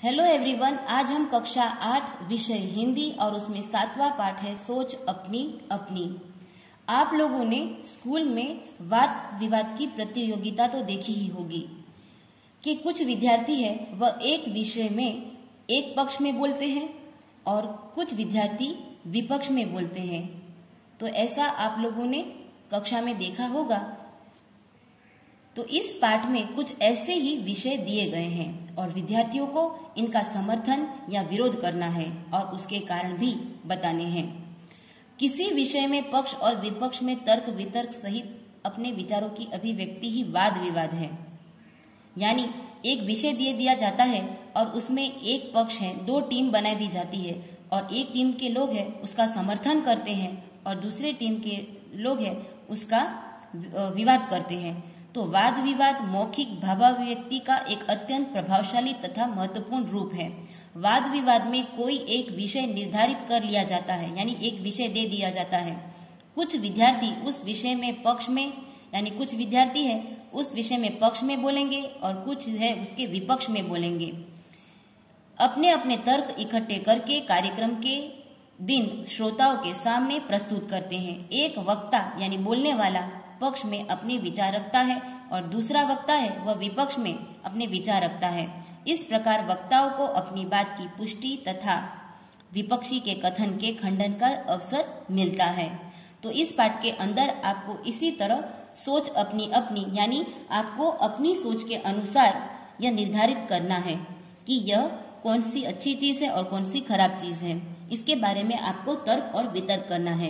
Hello everyone, आज हम कक्षा 8 विषय हिंदी और उसमें 7वां पाठ है सोच अपनी अपनी। आप लोगों ने स्कूल में वाद विवाद की प्रतियोगिता तो देखी ही होगी कि कुछ विद्यार्थी है वह एक विषय में एक पक्ष में बोलते हैं और कुछ विद्यार्थी विपक्ष में बोलते हैं। तो ऐसा आप लोगों ने कक्षा में देखा होगा। तो इस पाठ में कुछ ऐसे ही विषय दिए गए हैं और विद्यार्थियों को इनका समर्थन या विरोध करना है और उसके कारण भी बताने हैं। किसी विषय में पक्ष और विपक्ष में तर्क वितर्क सहित अपने विचारों की अभिव्यक्ति ही वाद विवाद है। यानी एक विषय दिया जाता है और उसमें एक पक्ष है, दो टीम बना दी जाती है और एक टीम के लोग हैं उसका समर्थन करते हैं और दूसरे टीम के लोग हैं उसका विवाद करते हैं। तो वाद विवाद मौखिक भावाभिव्यक्ति का एक अत्यंत प्रभावशाली तथा महत्वपूर्ण रूप है। वाद विवाद में कोई एक विषय निर्धारित कर लिया जाता है, यानी एक विषय दे दिया जाता है। कुछ विद्यार्थी उस विषय में पक्ष में, यानी कुछ विद्यार्थी है उस विषय में पक्ष में बोलेंगे और कुछ है उसके विपक्ष में बोलेंगे। अपने अपने तर्क इकट्ठे करके कार्यक्रम के दिन श्रोताओं के सामने प्रस्तुत करते हैं। एक वक्ता यानी बोलने वाला पक्ष में अपने विचार रखता है और दूसरा वक्ता है वह विपक्ष में अपने विचार रखता है। इस प्रकार वक्ताओं को अपनी बात की पुष्टि तथा विपक्षी के कथन के खंडन का अवसर मिलता है। तो इस पाठ के अंदर आपको इसी तरह सोच अपनी अपनी, यानी आपको अपनी सोच के अनुसार यह निर्धारित करना है कि यह कौन सी अच्छी चीज है और कौन सी खराब चीज है। इसके बारे में आपको तर्क और वितर्क करना है।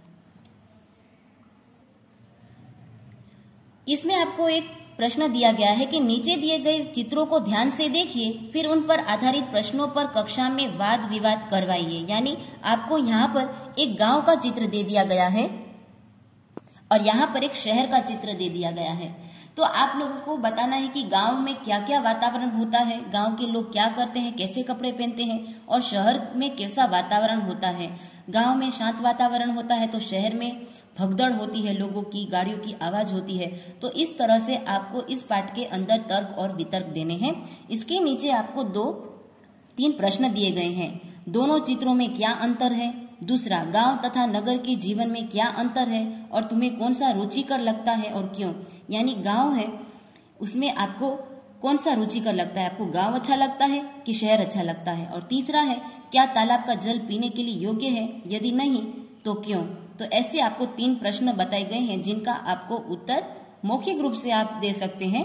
इसमें आपको एक प्रश्न दिया गया है कि नीचे दिए गए चित्रों को ध्यान से देखिए, फिर उन पर आधारित प्रश्नों पर कक्षा में वाद विवाद करवाइए। यानी आपको यहाँ पर एक गांव का चित्र दे दिया गया है और यहाँ पर एक शहर का चित्र दे दिया गया है। तो आप लोगों को बताना है कि गांव में क्या क्या वातावरण होता है, गांव के लोग क्या करते हैं, कैसे कपड़े पहनते हैं और शहर में कैसा वातावरण होता है। गांव में शांत वातावरण होता है तो शहर में भगदड़ होती है, लोगों की गाड़ियों की आवाज होती है। तो इस तरह से आपको इस पाठ के अंदर तर्क और वितर्क देने हैं। इसके नीचे आपको 2-3 प्रश्न दिए गए हैं। दोनों चित्रों में क्या अंतर है, दूसरा गांव तथा नगर के जीवन में क्या अंतर है और तुम्हें कौन सा रुचिकर लगता है और क्यों। यानी गांव है उसमें आपको कौन सा रुचिकर लगता है, आपको गांव अच्छा लगता है कि शहर अच्छा लगता है। और तीसरा है क्या तालाब का जल पीने के लिए योग्य है, यदि नहीं तो क्यों। तो ऐसे आपको 3 प्रश्न बताए गए हैं जिनका आपको उत्तर मौखिक रूप से आप दे सकते हैं।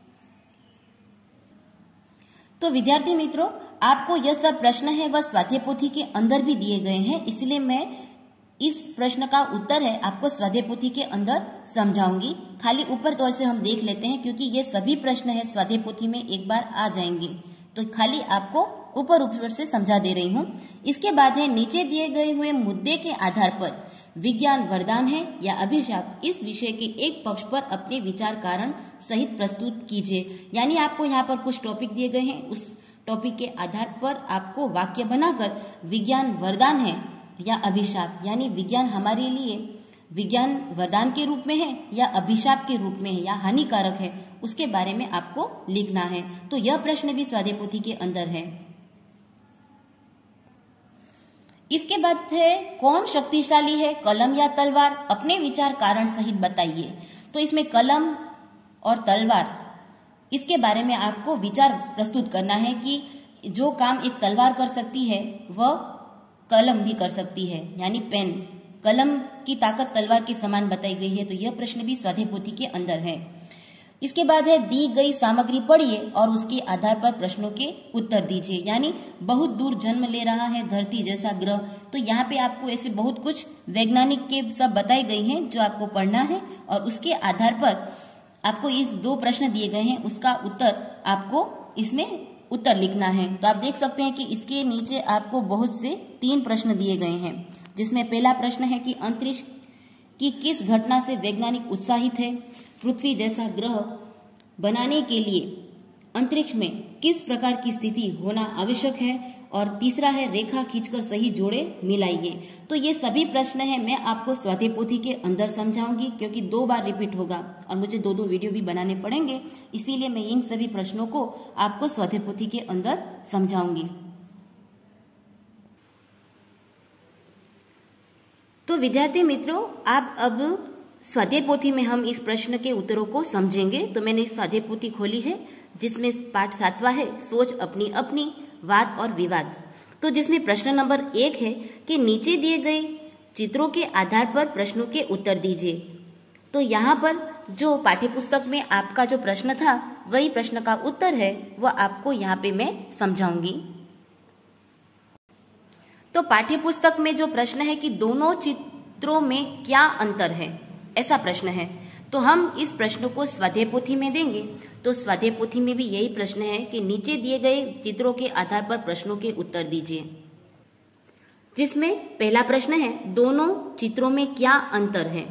तो विद्यार्थी मित्रों, आपको यह सब प्रश्न है वह स्वाध्याय पोथी के अंदर भी दिए गए हैं, इसलिए मैं इस प्रश्न का उत्तर है आपको स्वाध्याय पोथी के अंदर समझाऊंगी। खाली ऊपर तौर से हम देख लेते हैं क्योंकि ये सभी प्रश्न है स्वाध्याय पोथी में एक बार आ जाएंगे, तो खाली आपको ऊपर से समझा दे रही हूँ। इसके बाद है नीचे दिए गए हुए मुद्दे के आधार पर विज्ञान वरदान है या अभिशाप, इस विषय के एक पक्ष पर अपने विचार कारण सहित प्रस्तुत कीजिए। यानी आपको यहाँ पर कुछ टॉपिक दिए गए हैं, उस टॉपिक के आधार पर आपको वाक्य बनाकर विज्ञान वरदान है या अभिशाप, यानी विज्ञान हमारे लिए विज्ञान वरदान के रूप में है या अभिशाप के रूप में है या हानिकारक है, उसके बारे में आपको लिखना है। तो यह प्रश्न भी स्वाध्याय पोथी के अंदर है। इसके बाद है कौन शक्तिशाली है, कलम या तलवार, अपने विचार कारण सहित बताइए। तो इसमें कलम और तलवार इसके बारे में आपको विचार प्रस्तुत करना है कि जो काम एक तलवार कर सकती है वह कलम भी कर सकती है, यानी पेन। कलम की ताकत तलवार के समान बताई गई है। तो यह प्रश्न भी स्वाध्याय पोथी के अंदर है। इसके बाद है दी गई सामग्री पढ़िए और उसके आधार पर प्रश्नों के उत्तर दीजिए। यानी बहुत दूर जन्म ले रहा है धरती जैसा ग्रह, तो यहाँ पे आपको ऐसे बहुत कुछ वैज्ञानिक के सब बताई गई हैं जो आपको पढ़ना है और उसके आधार पर आपको ये 2 प्रश्न दिए गए हैं, उसका उत्तर आपको इसमें उत्तर लिखना है। तो आप देख सकते हैं कि इसके नीचे आपको बहुत से 3 प्रश्न दिए गए हैं, जिसमें पहला प्रश्न है कि अंतरिक्ष की किस घटना से वैज्ञानिक उत्साहित है, पृथ्वी जैसा ग्रह बनाने के लिए अंतरिक्ष में किस प्रकार की स्थिति होना आवश्यक है और तीसरा है रेखा खींचकर सही जोड़े मिलाइए। तो ये सभी प्रश्न है मैं आपको स्वाध्याय पोथी के अंदर समझाऊंगी, क्योंकि 2 बार रिपीट होगा और मुझे 2 वीडियो भी बनाने पड़ेंगे, इसीलिए मैं इन सभी प्रश्नों को आपको स्वाध्याय पोथी के अंदर समझाऊंगी। तो विद्यार्थी मित्रों, आप अब स्वाध्याय पोथी में हम इस प्रश्न के उत्तरों को समझेंगे। तो मैंने स्वाध्याय पोथी खोली है, जिसमें पाठ 7वां है, सोच अपनी अपनी, वाद और विवाद। तो जिसमें प्रश्न नंबर 1 है कि नीचे दिए गए चित्रों के आधार पर प्रश्नों के उत्तर दीजिए। तो यहाँ पर जो पाठ्यपुस्तक में आपका जो प्रश्न था वही प्रश्न का उत्तर है, वह आपको यहाँ पे मैं समझाऊंगी। तो पाठ्यपुस्तक में जो प्रश्न है कि दोनों चित्रों में क्या अंतर है, ऐसा प्रश्न है। तो हम इस प्रश्न को स्वाध्याय पोथी में देंगे। तो स्वाध्याय पोथी में भी यही प्रश्न है कि नीचे दिए गए चित्रों के आधार पर प्रश्नों के उत्तर दीजिए। जिसमें पहला प्रश्न है दोनों चित्रों में क्या अंतर है।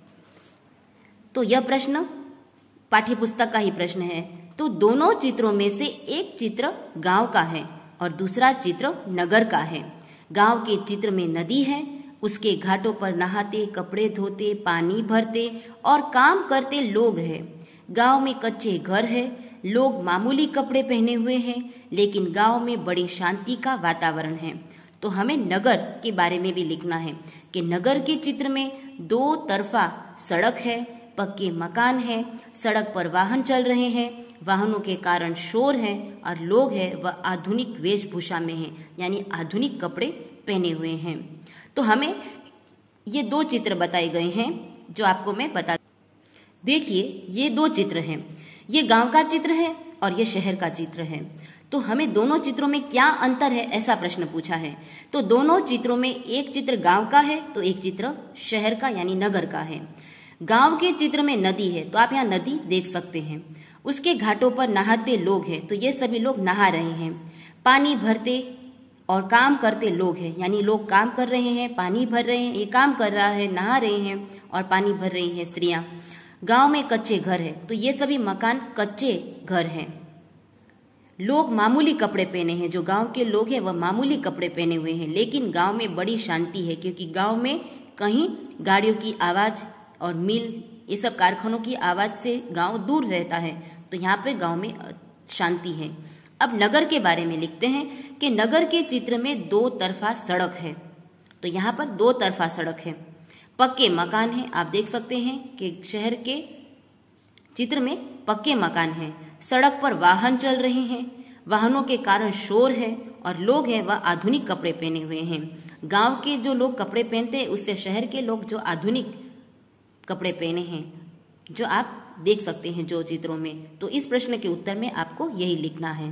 तो यह प्रश्न पाठ्यपुस्तक का ही प्रश्न है। तो दोनों चित्रों में से एक चित्र गांव का है और दूसरा चित्र नगर का है। गांव के चित्र में नदी है, उसके घाटों पर नहाते, कपड़े धोते, पानी भरते और काम करते लोग हैं। गांव में कच्चे घर है, लोग मामूली कपड़े पहने हुए हैं, लेकिन गांव में बड़ी शांति का वातावरण है। तो हमें नगर के बारे में भी लिखना है कि नगर के चित्र में 2 तरफा सड़क है, पक्के मकान है, सड़क पर वाहन चल रहे हैं, वाहनों के कारण शोर है और लोग हैं वह आधुनिक वेशभूषा में हैं, यानी आधुनिक कपड़े पहने हुए हैं। तो हमें ये 2 चित्र बताए गए हैं जो आपको मैं बता। देखिए ये 2 चित्र हैं, ये गांव का चित्र है और ये शहर का चित्र है। तो हमें दोनों चित्रों में क्या अंतर है, ऐसा प्रश्न पूछा है। तो दोनों चित्रों में एक चित्र गांव का है तो एक चित्र शहर का यानी नगर का है। गांव के चित्र में नदी है, तो आप यहाँ नदी देख सकते हैं। उसके घाटों पर नहाते लोग हैं, तो ये सभी लोग नहा रहे हैं। पानी भरते और काम करते लोग हैं, यानी लोग काम कर रहे हैं, पानी भर रहे हैं, ये काम कर रहा है, नहा रहे हैं और पानी भर रही हैं स्त्रियां। गांव में कच्चे घर है, तो ये सभी मकान कच्चे घर हैं। लोग मामूली कपड़े पहने हैं, जो गांव के लोग हैं वह मामूली कपड़े पहने हुए हैं, लेकिन गांव में बड़ी शांति है, क्योंकि गांव में कहीं गाड़ियों की आवाज और मिल, ये सब कारखानों की आवाज से गांव दूर रहता है। तो यहाँ पे गांव में शांति है। अब नगर के बारे में लिखते हैं कि नगर के चित्र में 2 तरफा सड़क है। तो यहाँ पर 2 तरफा सड़क है, पक्के मकान है। आप देख सकते हैं कि शहर के चित्र में पक्के मकान हैं, सड़क पर वाहन चल रहे हैं, वाहनों के कारण शोर है और लोग हैं वह आधुनिक कपड़े पहने हुए हैं। गांव के जो लोग कपड़े पहनते हैं उससे शहर के लोग जो आधुनिक कपड़े पहने हैं, जो आप देख सकते हैं जो चित्रों में। तो इस प्रश्न के उत्तर में आपको यही लिखना है।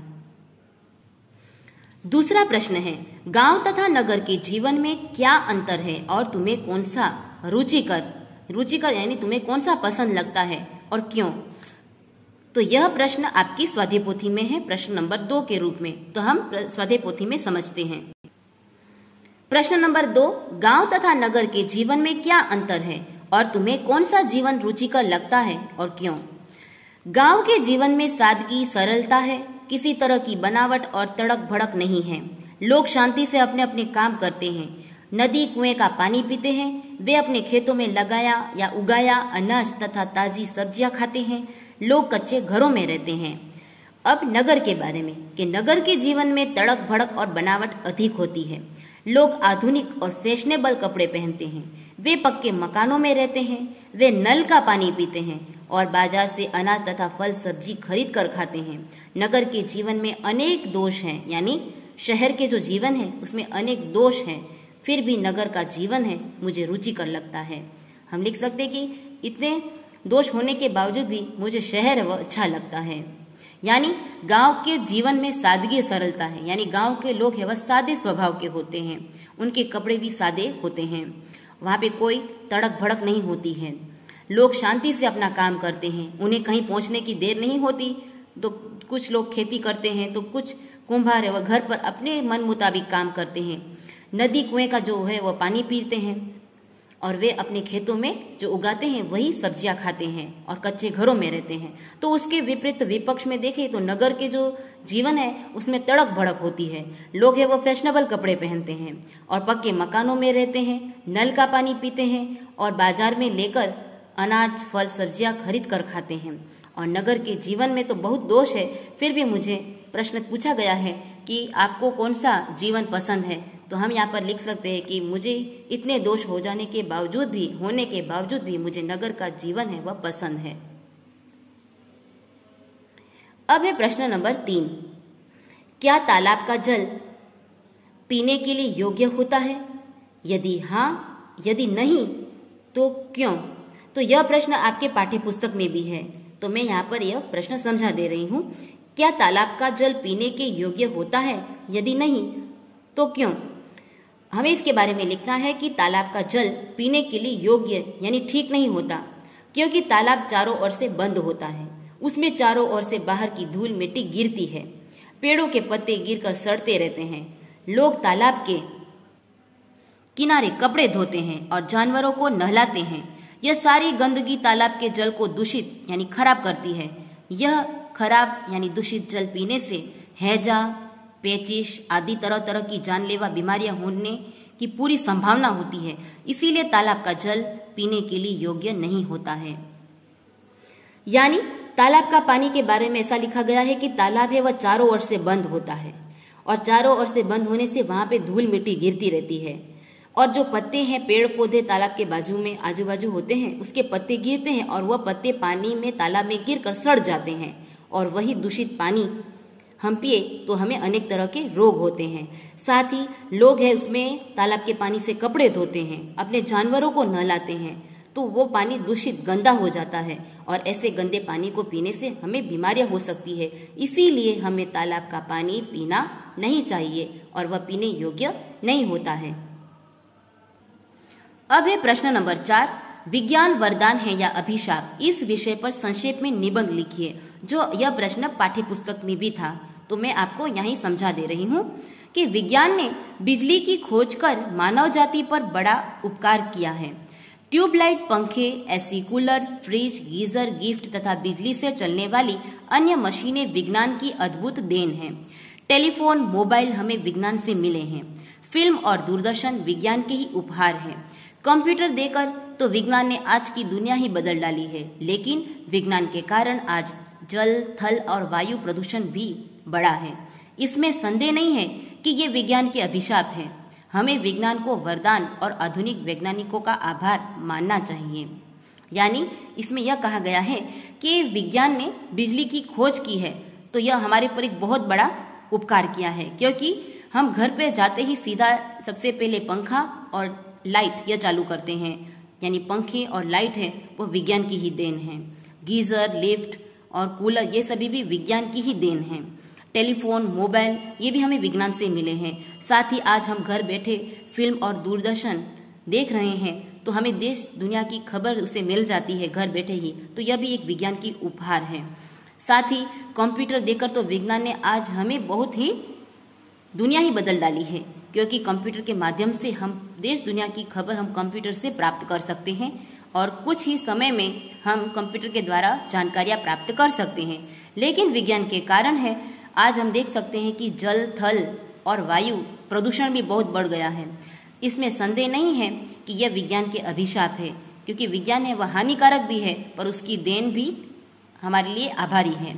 दूसरा प्रश्न है गांव तथा नगर के जीवन में क्या अंतर है और तुम्हें कौन सा रुचिकर यानी तुम्हें कौन सा पसंद लगता है और क्यों। तो यह प्रश्न आपकी स्वाध्याय पोथी में है, प्रश्न नंबर 2 के रूप में। तो हम स्वाध्याय पोथी में समझते हैं। प्रश्न नंबर 2, गांव तथा नगर के जीवन में क्या अंतर है और तुम्हें कौन सा जीवन रुचिकर लगता है और क्यों। गांव के जीवन में सादगी, सरलता है, किसी तरह की बनावट और तड़क भड़क नहीं है। लोग शांति से अपने अपने काम करते हैं, नदी कुएं का पानी पीते हैं, वे अपने खेतों में लगाया या उगाया अनाज तथा ताजी सब्जियां खाते हैं। लोग कच्चे घरों में रहते हैं। अब नगर के बारे में कि नगर के जीवन में तड़क भड़क और बनावट अधिक होती है। लोग आधुनिक और फैशनेबल कपड़े पहनते हैं, वे पक्के मकानों में रहते हैं, वे नल का पानी पीते हैं और बाजार से अनाज तथा फल सब्जी खरीद कर खाते हैं। नगर के जीवन में अनेक दोष हैं, यानी शहर के जो जीवन है उसमें अनेक दोष हैं, फिर भी नगर का जीवन है मुझे रुचिकर लगता है। हम लिख सकते हैं कि इतने दोष होने के बावजूद भी मुझे शहर है वह अच्छा लगता है। यानी गांव के जीवन में सादगी सरलता है, यानी गांव के लोग है वह सादे स्वभाव के होते हैं, उनके कपड़े भी सादे होते हैं, वहाँ पे कोई तड़क भड़क नहीं होती है। लोग शांति से अपना काम करते हैं, उन्हें कहीं पहुंचने की देर नहीं होती। तो कुछ लोग खेती करते हैं, तो कुछ कुम्हार है वह घर पर अपने मन मुताबिक काम करते हैं। नदी कुएं का जो है वह पानी पीते हैं और वे अपने खेतों में जो उगाते हैं वही सब्जियां खाते हैं और कच्चे घरों में रहते हैं। तो उसके विपरीत विपक्ष में देखें तो नगर के जो जीवन है उसमें तड़क भड़क होती है। लोग है वो फैशनेबल कपड़े पहनते हैं और पक्के मकानों में रहते हैं, नल का पानी पीते हैं और बाजार में लेकर अनाज फल सब्जियां खरीद कर खाते हैं। और नगर के जीवन में तो बहुत दोष है, फिर भी मुझे प्रश्न पूछा गया है कि आपको कौन सा जीवन पसंद है, तो हम यहाँ पर लिख सकते हैं कि मुझे इतने दोष होने के बावजूद भी मुझे नगर का जीवन है वह पसंद है। अब है प्रश्न नंबर 3, क्या तालाब का जल पीने के लिए योग्य होता है? यदि हाँ, यदि नहीं तो क्यों? तो यह प्रश्न आपके पाठ्य पुस्तक में भी है, तो मैं यहाँ पर यह प्रश्न समझा दे रही हूँ। क्या तालाब का जल पीने के योग्य होता है? यदि नहीं तो क्यों? हमें इसके बारे में लिखना है कि तालाब का जल पीने के लिए योग्य यानी ठीक नहीं होता, क्योंकि तालाब चारों ओर से बंद होता है। उसमें चारों ओर से बाहर की धूल मिट्टी गिरती है, पेड़ों के पत्ते गिरकर सड़ते रहते हैं। लोग तालाब के किनारे कपड़े धोते हैं और जानवरों को नहलाते हैं। यह सारी गंदगी तालाब के जल को दूषित यानी खराब करती है। यह खराब यानी दूषित जल पीने से हैजा, पेचिश आदि तरह तरह की जानलेवा बीमारियां होने की पूरी संभावना होती है। इसीलिए तालाब का जल पीने के लिए योग्य नहीं होता है। यानी तालाब का पानी के बारे में ऐसा लिखा गया है कि तालाब है वह चारों ओर से बंद होता है और चारों ओर से बंद होने से वहां पे धूल मिट्टी गिरती रहती है और जो पत्ते हैं पेड़ पौधे तालाब के बाजू में आजू बाजू होते हैं उसके पत्ते गिरते हैं और वह पत्ते पानी में तालाब में गिरकर सड़ जाते हैं और वही दूषित पानी हम पिए तो हमें अनेक तरह के रोग होते हैं। साथ ही लोग हैं उसमें तालाब के पानी से कपड़े धोते हैं, अपने जानवरों को नहलाते हैं, तो वो पानी दूषित गंदा हो जाता है और ऐसे गंदे पानी को पीने से हमें बीमारियां हो सकती है। इसीलिए हमें तालाब का पानी पीना नहीं चाहिए और वह पीने योग्य नहीं होता है। अब है प्रश्न नंबर 4, विज्ञान वरदान है या अभिशाप? इस विषय पर संक्षेप में निबंध लिखिए। जो यह प्रश्न पाठ्य पुस्तक में भी था, तो मैं आपको यहीं समझा दे रही हूँ कि विज्ञान ने बिजली की खोज कर मानव जाति पर बड़ा उपकार किया है। ट्यूबलाइट, पंखे, AC, cooler, fridge, geyser, gift तथा बिजली से चलने वाली अन्य मशीनें विज्ञान की अद्भुत देन है। टेलीफोन, मोबाइल हमें विज्ञान से मिले हैं। फिल्म और दूरदर्शन विज्ञान के ही उपहार हैं। कंप्यूटर देकर तो विज्ञान ने आज की दुनिया ही बदल डाली है, लेकिन विज्ञान के कारण आज जल, थल और वायु प्रदूषण भी बढ़ा है। इसमें संदेह नहीं है कि ये विज्ञान के अभिशाप है। हमें विज्ञान को वरदान और आधुनिक वैज्ञानिकों का आभार मानना चाहिए। यानी इसमें यह कहा गया है कि विज्ञान ने बिजली की खोज की है तो यह हमारे पर एक बहुत बड़ा उपकार किया है, क्योंकि हम घर पे जाते ही सीधा सबसे पहले पंखा और लाइट यह चालू करते हैं। यानी पंखे और लाइट है वो विज्ञान की ही देन है। गीजर, लिफ्ट और कूलर ये सभी भी विज्ञान की ही देन है। टेलीफोन, मोबाइल ये भी हमें विज्ञान से मिले हैं। साथ ही आज हम घर बैठे फिल्म और दूरदर्शन देख रहे हैं तो हमें देश दुनिया की खबर उसे मिल जाती है घर बैठे ही, तो यह भी एक विज्ञान की उपहार है। साथ ही कंप्यूटर देकर तो विज्ञान ने आज हमें बहुत ही दुनिया ही बदल डाली है, क्योंकि कंप्यूटर के माध्यम से हम देश दुनिया की खबर हम कंप्यूटर से प्राप्त कर सकते हैं और कुछ ही समय में हम कंप्यूटर के द्वारा जानकारियां प्राप्त कर सकते हैं। लेकिन विज्ञान के कारण है आज हम देख सकते हैं कि जल, थल और वायु प्रदूषण भी बहुत बढ़ गया है। इसमें संदेह नहीं है कि यह विज्ञान के अभिशाप है, क्योंकि विज्ञान है वह हानिकारक भी है पर उसकी देन भी हमारे लिए आभारी है।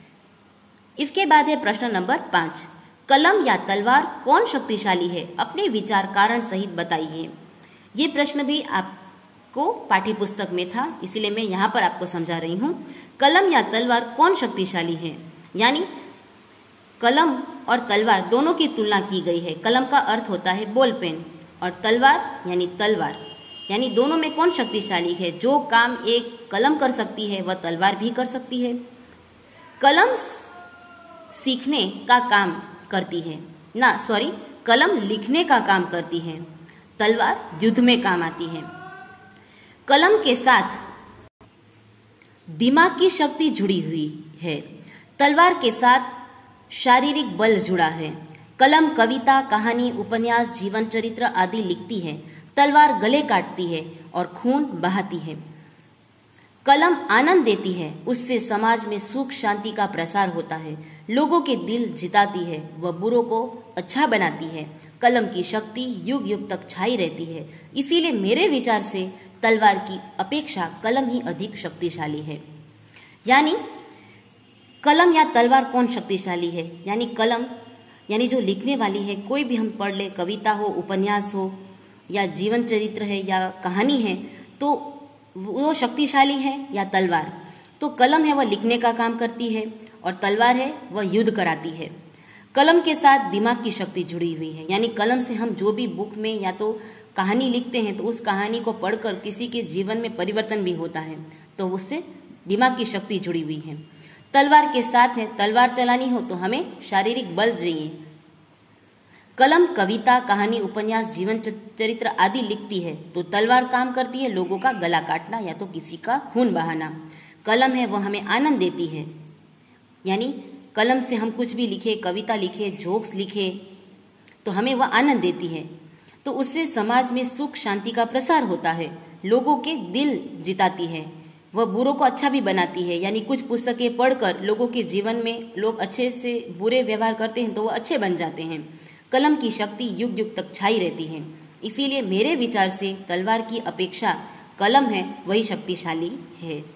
इसके बाद है प्रश्न नंबर 5, कलम या तलवार कौन शक्तिशाली है? अपने विचार कारण सहित बताइए। ये प्रश्न भी आपको पाठ्य पुस्तक में था, इसलिए मैं यहाँ पर आपको समझा रही हूँ। कलम या तलवार कौन शक्तिशाली है? यानी कलम और तलवार दोनों की तुलना की गई है। कलम का अर्थ होता है बॉल पेन और तलवार यानी तलवार, यानी दोनों में कौन शक्तिशाली है? जो काम एक कलम कर सकती है वह तलवार भी कर सकती है। कलम सीखने का काम करती है कलम लिखने का काम करती है, तलवार युद्ध में काम आती है। कलम के साथ दिमाग की शक्ति जुड़ी हुई है, तलवार के साथ शारीरिक बल जुड़ा है। कलम कविता, कहानी, उपन्यास, जीवन चरित्र आदि लिखती है। तलवार गले काटती है और खून बहाती है। कलम आनंद देती है, उससे समाज में सुख शांति का प्रसार होता है, लोगों के दिल जिताती है, वह बुरों को अच्छा बनाती है। कलम की शक्ति युग युग तक छाई रहती है। इसीलिए मेरे विचार से तलवार की अपेक्षा कलम ही अधिक शक्तिशाली है। यानी कलम या तलवार कौन शक्तिशाली है? यानी कलम यानी जो लिखने वाली है, कोई भी हम पढ़ ले, कविता हो, उपन्यास हो, या जीवन चरित्र है, या कहानी है, तो वो शक्तिशाली है या तलवार? तो कलम है वह लिखने का काम करती है और तलवार है वह युद्ध कराती है। कलम के साथ दिमाग की शक्ति जुड़ी हुई है, यानी कलम से हम जो भी बुक में या तो कहानी लिखते हैं तो उस कहानी को पढ़कर किसी के जीवन में परिवर्तन भी होता है, तो उससे दिमाग की शक्ति जुड़ी हुई है। तलवार के साथ है, तलवार चलानी हो तो हमें शारीरिक बल चाहिए। कलम कविता, कहानी, उपन्यास, जीवन चरित्र आदि लिखती है, तो तलवार काम करती है लोगों का गला काटना या तो किसी का खून बहाना। कलम है वह हमें आनंद देती है, यानी कलम से हम कुछ भी लिखे, कविता लिखे, जोक्स लिखे, तो हमें वह आनंद देती है। तो उससे समाज में सुख शांति का प्रसार होता है, लोगों के दिल जिताती है, वह बुरों को अच्छा भी बनाती है। यानी कुछ पुस्तकें पढ़कर लोगों के जीवन में लोग अच्छे से बुरे व्यवहार करते हैं तो वह अच्छे बन जाते हैं। कलम की शक्ति युग युग तक छाई रहती है। इसीलिए मेरे विचार से तलवार की अपेक्षा कलम है वही शक्तिशाली है।